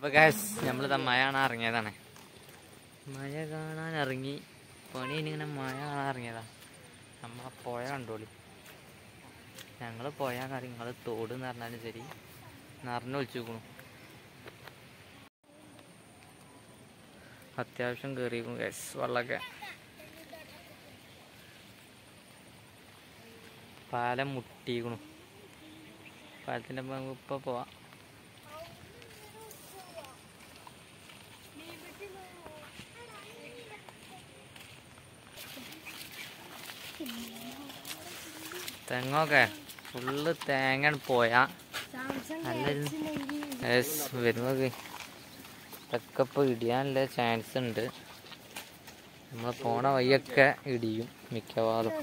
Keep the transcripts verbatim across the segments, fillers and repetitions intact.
അപ്പോൾ ഗൈസ് നമ്മളിതാ മഴ കാണാൻ ഇറങ്ങിയതാണ്. മഴ കാണാൻ ഇറങ്ങി പണി ഇങ്ങനെ മഴ കാണാൻ ഇറങ്ങിയതാണ്. നമ്മളെ പുഴ കണ്ടോളി. ഞങ്ങൾ പുഴ കറി നിങ്ങൾ തോട് എന്ന് പറഞ്ഞാലും ശരി നിറഞ്ഞു ഒളിച്ചു നോക്കണു. അത്യാവശ്യം കയറിയിരിക്കും ഗൈസ് വെള്ളമൊക്കെ. പാലം മുട്ടിയിരിക്കണു. പാലത്തിൻ്റെ ഇപ്പോൾ പോവാം. തെങ്ങൊക്കെ ഫുള്ള് തേങ്ങ പോയാ നല്ലൊരു വരുന്നത് ഇതൊക്കെ ഇപ്പോൾ ഇടിയാനുള്ള ചാൻസ് ഉണ്ട്. നമ്മൾ പോണ വഴിയൊക്കെ ഇടിയും മിക്കവാറും.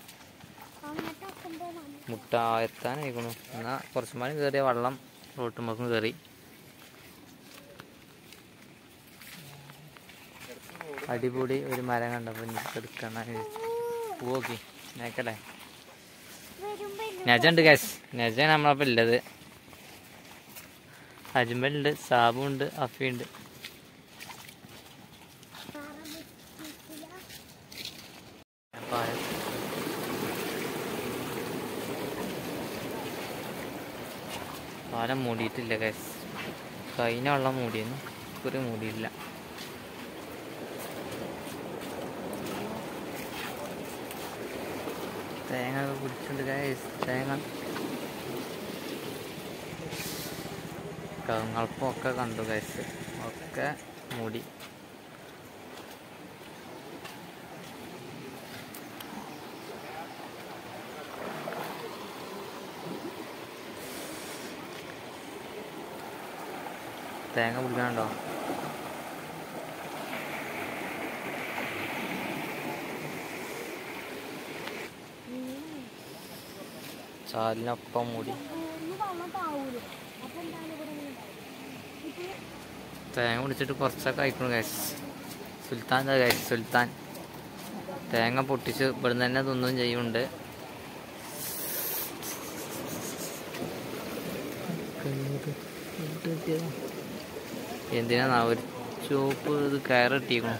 മുട്ട എത്താനായിക്കണു. എന്നാൽ കുറച്ച് മണി കയറിയ വെള്ളം റോട്ടുമ്പക്കും കയറി. അടിപൊളി ഒരു മരം കണ്ടപ്പോൾ എനിക്ക് എടുക്കണം പോക്കി നേക്കല്ലേ. നജുണ്ട് ഗൈസ്. നജാണ് നമ്മളപ്പോൾ ഉള്ളത്. അജ്മലുണ്ട്, സാബുണ്ട്, അഫിയുണ്ട്. പാലം മൂടിയിട്ടില്ല ഗൈസ്. കഴിഞ്ഞ വെള്ളം മൂടിയെന്നു ഒരു മൂടിയില്ല. തേങ്ങ ഒക്കെ പിടിച്ചിട്ടുണ്ട് ഗൈസ്. തേങ്ങ കവുങ്ങൾപ്പൊക്കെ കണ്ടു ഗൈസ്. ഒക്കെ മൂടി. തേങ്ങ പിടിക്കാനുണ്ടോ? ചാലിനൊപ്പം മൂടി. തേങ്ങ പിടിച്ചിട്ട് കുറച്ചൊക്കെ അയക്കണം ഗൈസ്. സുൽത്താൻ എന്താ ഗൈസ്? സുൽത്താൻ തേങ്ങ പൊട്ടിച്ച് ഇവിടുന്ന് തന്നെ തിന്നും ചെയ്യുന്നുണ്ട്. എന്തിനാ ഒരു ചുവപ്പ് ഇത് കയറിട്ടിരിക്കണം.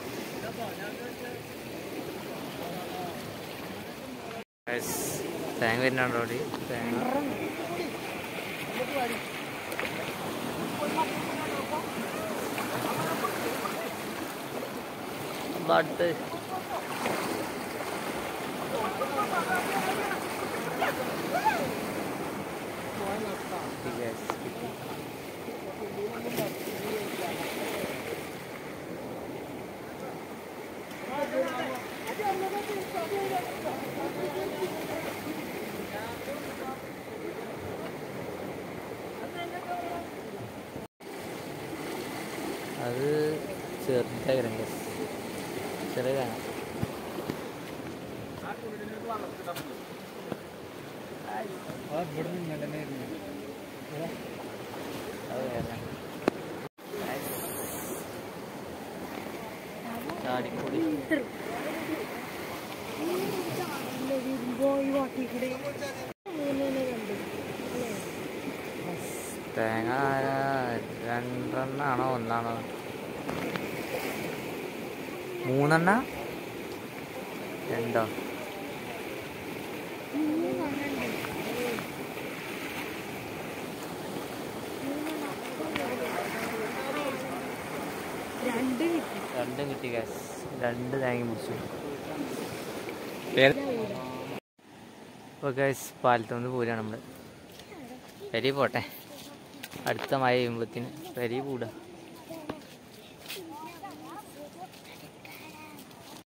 തേങ്ങ വരുന്നുണ്ടോ അവിടെ? തേങ്ങ ബട്ട് അത് ചെറുതായിരുന്നു. ചെറിയതാണ്. ചാടിക്കൂടി തേങ്ങ രണ്ടെണ്ണാണോ ഒന്നാണോ മൂന്നെണ്ണ രണ്ടോ? രണ്ടും കിട്ടി ഗൈസ്. രണ്ട് തേങ്ങ പിടിച്ചു. ഇപ്പോൾ ഗൈസ് പാലത്തുനിന്ന് പോരാണ് നമ്മൾ. പെരി പോട്ടെ. അടുത്ത മഴ കഴിയുമ്പോഴത്തേന് പെരി കൂടാ.